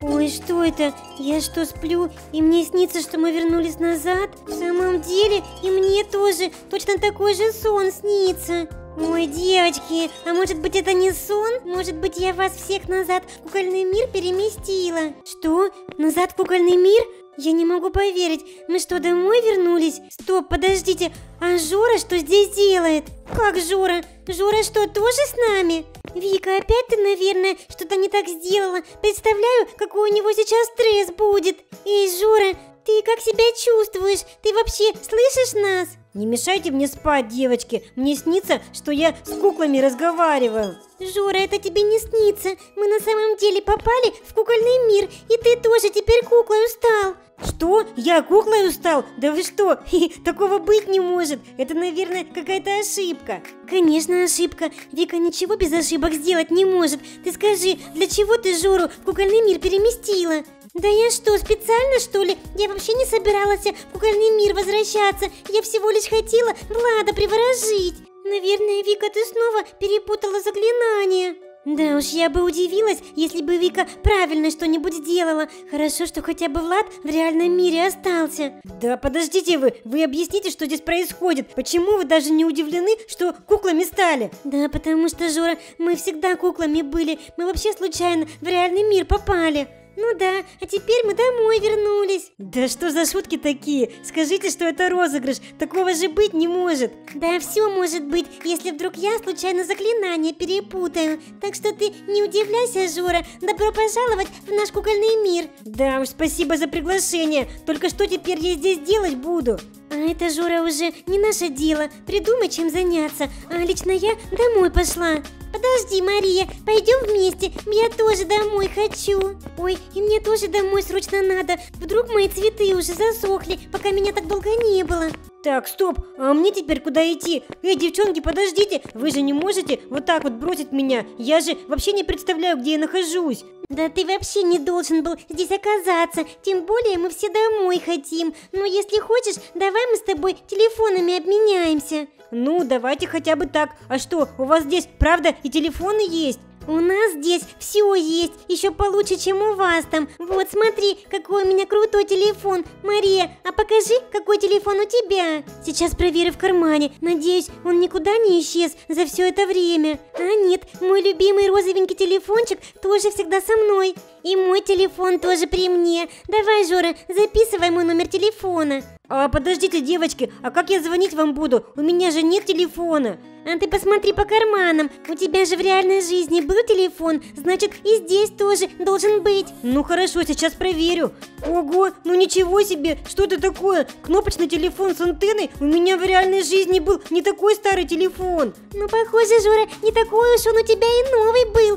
Ой, что это? Я что, сплю, и мне снится, что мы вернулись назад? В самом деле, и мне тоже точно такой же сон снится. Ой, девочки, а может быть это не сон? Может быть я вас всех назад в кукольный мир переместила? Что? Назад в кукольный мир? Я не могу поверить. Мы что, домой вернулись? Стоп, подождите, а Жора что здесь делает? Как Жора? Жора что, тоже с нами? Вика, опять ты, наверное, что-то не так сделала. Представляю, какой у него сейчас стресс будет. Эй, Жора, ты как себя чувствуешь? Ты вообще слышишь нас? Не мешайте мне спать, девочки. Мне снится, что я с куклами разговариваю. Жора, это тебе не снится. Мы на самом деле попали в кукольный мир, и ты тоже теперь куклой стал. Что? Я куклой стал? Да вы что? Такого быть не может. Это, наверное, какая-то ошибка. Конечно, ошибка. Вика ничего без ошибок сделать не может. Ты скажи, для чего ты Жору в кукольный мир переместила? Да я что, специально что ли? Я вообще не собиралась в кукольный мир возвращаться. Я всего лишь хотела Влада приворожить. Наверное, Вика, ты снова перепутала заклинание. Да уж, я бы удивилась, если бы Вика правильно что-нибудь сделала. Хорошо, что хотя бы Влад в реальном мире остался. Да подождите вы объясните, что здесь происходит. Почему вы даже не удивлены, что куклами стали? Да, потому что, Жора, мы всегда куклами были. Мы вообще случайно в реальный мир попали. Ну да, а теперь мы домой вернулись. Да что за шутки такие? Скажите, что это розыгрыш. Такого же быть не может. Да все может быть, если вдруг я случайно заклинание перепутаю. Так что ты не удивляйся, Жора. Добро пожаловать в наш кукольный мир. Да уж, спасибо за приглашение. Только что теперь я здесь делать буду? А это, Жора, уже не наше дело. Придумай, чем заняться. А лично я домой пошла. Подожди, Мария, пойдем вместе. Я тоже домой хочу. Ой, и мне тоже домой срочно надо. Вдруг мои цветы уже засохли, пока меня так долго не было. Так, стоп, а мне теперь куда идти? Эй, девчонки, подождите, вы же не можете вот так вот бросить меня. Я же вообще не представляю, где я нахожусь. Да ты вообще не должен был здесь оказаться. Тем более мы все домой хотим. Но если хочешь, давай мы с тобой телефонами обменяемся. Ну, давайте хотя бы так. А что, у вас здесь правда и телефоны есть? У нас здесь все есть, еще получше, чем у вас там. Вот смотри, какой у меня крутой телефон. Мария, а покажи, какой телефон у тебя. Сейчас проверю в кармане. Надеюсь, он никуда не исчез за все это время. А нет, мой любимый розовенький телефончик тоже всегда со мной. И мой телефон тоже при мне. Давай, Жора, записывай мой номер телефона. А подождите, девочки, а как я звонить вам буду? У меня же нет телефона. А ты посмотри по карманам. У тебя же в реальной жизни был телефон, значит и здесь тоже должен быть. Ну хорошо, сейчас проверю. Ого, ну ничего себе, что это такое? Кнопочный телефон с антенной? У меня в реальной жизни был не такой старый телефон. Ну похоже, Жора, не такой уж он у тебя и новый был.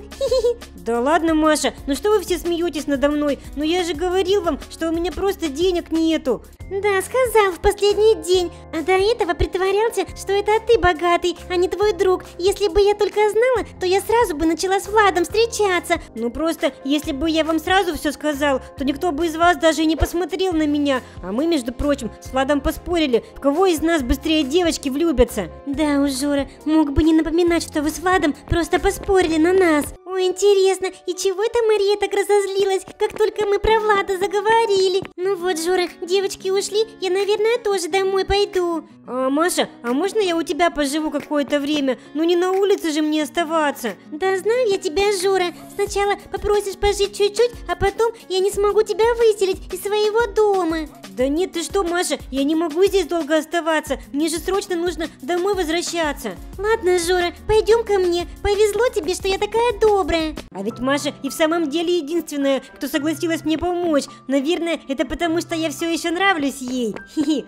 Да ладно, Маша, ну что вы все смеетесь надо мной? Ну я же говорил вам, что у меня просто денег нету. Да, сказал в последний день. А до этого притворялся, что это ты богатый, а не твой друг. Если бы я только знала, то я сразу бы начала с Владом встречаться. Ну просто, если бы я вам сразу все сказал, то никто бы из вас даже и не посмотрел на меня. А мы, между прочим, с Владом поспорили, в кого из нас быстрее девочки влюбятся. Да уж, Жора, мог бы не напоминать, что вы с Владом просто поспорили на нас. Ой, интересно, и чего это Мария так разозлилась, как только мы про Влада заговорили? Ну вот, Жора, девочки ушли, я, наверное, тоже домой пойду. Маша, а можно я у тебя поживу какое-то время? Ну не на улице же мне оставаться. Да знаю я тебя, Жора. Сначала попросишь пожить чуть-чуть, а потом я не смогу тебя выселить из своего дома. Да нет, ты что, Маша, я не могу здесь долго оставаться. Мне же срочно нужно домой возвращаться. Ладно, Жора, пойдем ко мне. Повезло тебе, что я такая добрая. А ведь Маша и в самом деле единственная, кто согласилась мне помочь. Наверное, это потому, что я все еще нравлюсь ей. Хи-хи.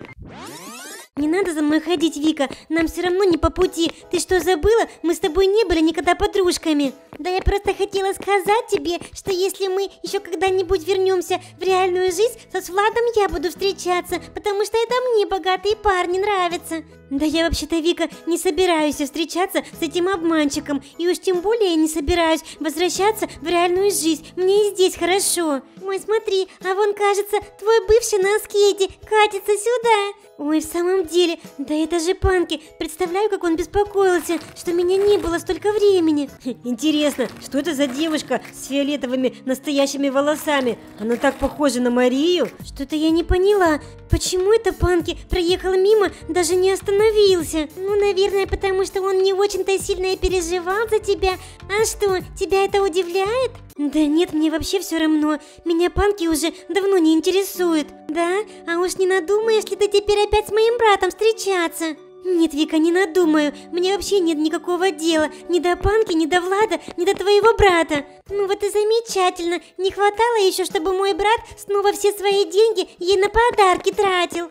Не надо за мной ходить, Вика, нам все равно не по пути. Ты что, забыла? Мы с тобой не были никогда подружками. Да я просто хотела сказать тебе, что если мы еще когда-нибудь вернемся в реальную жизнь, то с Владом я буду встречаться, потому что это мне богатые парни нравятся. Да я вообще-то, Вика, не собираюсь встречаться с этим обманщиком. И уж тем более не собираюсь возвращаться в реальную жизнь. Мне и здесь хорошо. Ой, смотри, а вон, кажется, твой бывший на скейте катится сюда. Ой, в самом деле, да это же Панки. Представляю, как он беспокоился, что меня не было столько времени. Интересно, что это за девушка с фиолетовыми настоящими волосами? Она так похожа на Марию. Что-то я не поняла, почему это Панки проехал мимо, даже не остановился. Ну, наверное, потому что он не очень-то сильно и переживал за тебя. А что, тебя это удивляет? Да нет, мне вообще все равно. Меня Панки уже давно не интересует. Да? А уж не надумаешь ли ты теперь опять с моим братом встречаться? Нет, Вика, не надумаю. Мне вообще нет никакого дела ни до Панки, ни до Влада, ни до твоего брата. Ну вот и замечательно. Не хватало еще, чтобы мой брат снова все свои деньги ей на подарки тратил.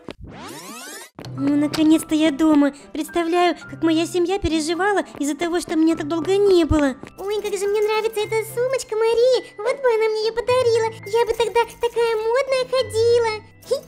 Ну, наконец-то я дома. Представляю, как моя семья переживала из-за того, что меня так долго не было. Ой, как же мне нравится эта сумочка Марии. Вот бы она мне ее подарила. Я бы тогда такая модная ходила.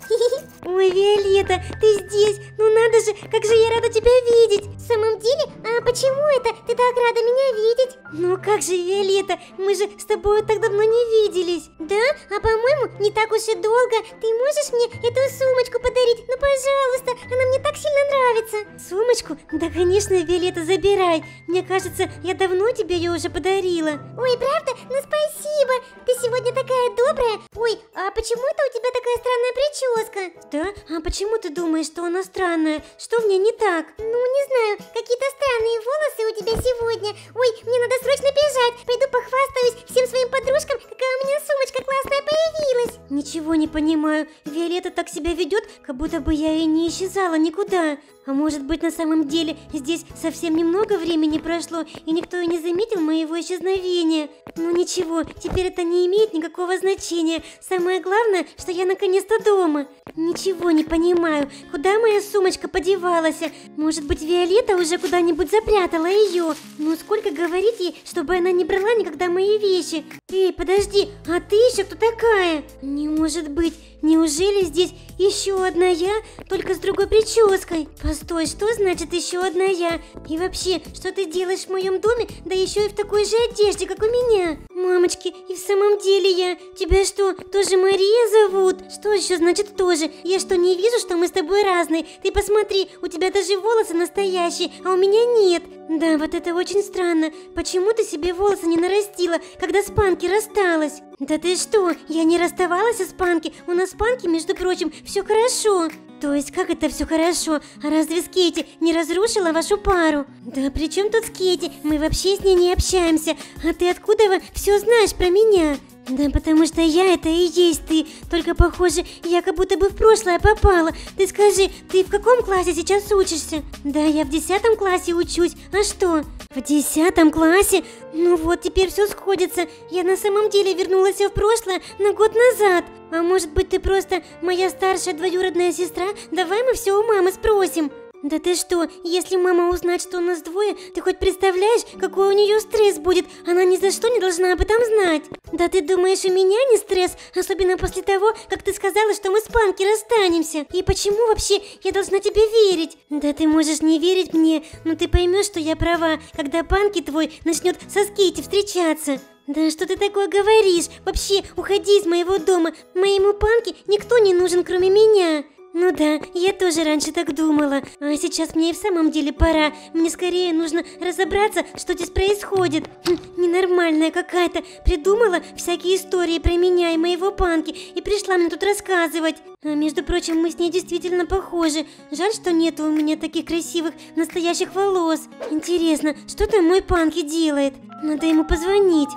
Ой, Виолетта, ты здесь. Ну надо же, как же я рада тебя видеть. В самом деле, а почему это ты так рада меня видеть? Ну как же, Виолетта, мы же с тобой так давно не виделись. Да? А по-моему, не так уж и долго. Ты можешь мне эту сумочку подарить? Ну, пожалуйста, она мне так сильно нравится. Сумочку? Да, конечно, Виолетта, забирай. Мне кажется, я давно тебе ее уже подарила. Ой, правда? Ну, спасибо. Ты сегодня такая добрая. Ой, а почему это у тебя такая странная прическа? Да? А почему ты думаешь, что она странная? Что в ней не так? Ну, не знаю, какие-то странные волосы у тебя сегодня. Ой, мне надо срочно бежать. Пойду похвастаюсь всем своим подружкам, какая у меня сумочка классная появилась. Ничего не понимаю. Виолетта так себя ведет, как будто бы я и не исчезала никуда. А может быть, на самом деле здесь совсем немного времени прошло, и никто и не заметил моего исчезновения. Ну ничего, теперь это не имеет никакого значения. Самое главное, что я наконец-то дома. Ничего не понимаю, куда моя сумочка подевалась? Может быть, Виолетта уже куда-нибудь запрятала ее? Ну сколько говорить ей, чтобы она не брала никогда мои вещи? Эй, подожди, а ты еще кто такая? Не может быть. Неужели здесь еще одна я, только с другой прической? Постой, что значит еще одна я? И вообще, что ты делаешь в моем доме, да еще и в такой же одежде, как у меня? Мамочки, и в самом деле я... Тебя что, тоже Мария зовут? Что еще значит тоже? Я что, не вижу, что мы с тобой разные? Ты посмотри, у тебя даже волосы настоящие, а у меня нет. Да, вот это очень странно. Почему ты себе волосы не нарастила, когда с Панки рассталась? Да ты что, я не расставалась с Панки. У нас с Панки, между прочим, все хорошо. То есть как это все хорошо? А разве Скейти не разрушила вашу пару? Да при чем тут Скейти? Мы вообще с ней не общаемся. А ты откуда все знаешь про меня? Да потому что я это и есть ты. Только похоже, я как будто бы в прошлое попала. Ты скажи, ты в каком классе сейчас учишься? Да, я в 10 классе учусь. А что? В 10 классе? Ну вот, теперь все сходится. Я на самом деле вернулась в прошлое на год назад. А может быть, ты просто моя старшая двоюродная сестра? Давай мы все у мамы спросим. Да ты что, если мама узнает, что у нас двое, ты хоть представляешь, какой у нее стресс будет? Она ни за что не должна об этом знать. Да ты думаешь, у меня не стресс? Особенно после того, как ты сказала, что мы с Панки расстанемся. И почему вообще я должна тебе верить? Да ты можешь не верить мне, но ты поймешь, что я права, когда Панки твой начнет со Скейти встречаться. Да что ты такое говоришь? Вообще, уходи из моего дома. Моему Панки никто не нужен, кроме меня. Ну да, я тоже раньше так думала. А сейчас мне и в самом деле пора. Мне скорее нужно разобраться, что здесь происходит. Ненормальная какая-то. Придумала всякие истории про меня и моего Панки и пришла мне тут рассказывать. А между прочим, мы с ней действительно похожи. Жаль, что нет у меня таких красивых настоящих волос. Интересно, что там мой Панки делает? Надо ему позвонить.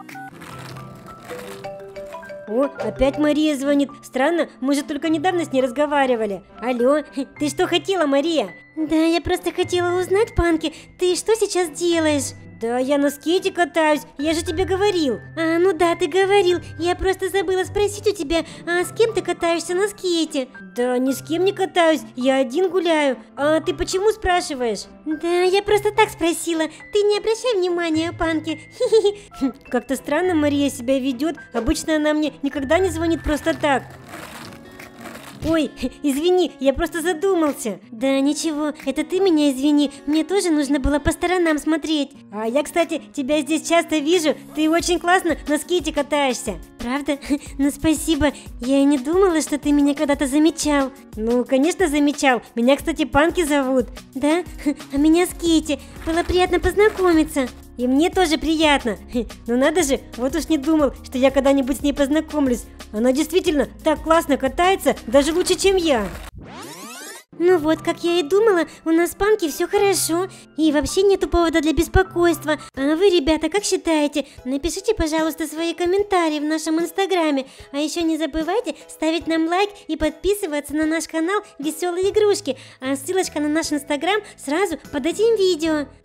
О, опять Мария звонит. Странно, мы же только недавно с ней разговаривали. Алло, ты что хотела, Мария? Да, я просто хотела узнать, Панки, ты что сейчас делаешь? Да я на скейте катаюсь, я же тебе говорил. А, ну да, ты говорил. Я просто забыла спросить у тебя, а с кем ты катаешься на скейте? Да ни с кем не катаюсь, я один гуляю. А ты почему спрашиваешь? Да, я просто так спросила. Ты не обращай внимания, Панки. Как-то странно Мария себя ведет. Обычно она мне никогда не звонит просто так. Ой, извини, я просто задумался. Да ничего, это ты меня извини, мне тоже нужно было по сторонам смотреть. А я, кстати, тебя здесь часто вижу, ты очень классно на скейте катаешься. Правда? Ну спасибо, я и не думала, что ты меня когда-то замечал. Ну, конечно, замечал. Меня, кстати, Панки зовут. Да? А меня Скейти. Было приятно познакомиться. И мне тоже приятно. Ну надо же, вот уж не думал, что я когда-нибудь с ней познакомлюсь. Она действительно так классно катается, даже лучше, чем я. Ну вот, как я и думала, у нас с Панки все хорошо, и вообще нету повода для беспокойства. А вы, ребята, как считаете? Напишите, пожалуйста, свои комментарии в нашем инстаграме. А еще не забывайте ставить нам лайк и подписываться на наш канал Веселые игрушки. А ссылочка на наш инстаграм сразу под этим видео.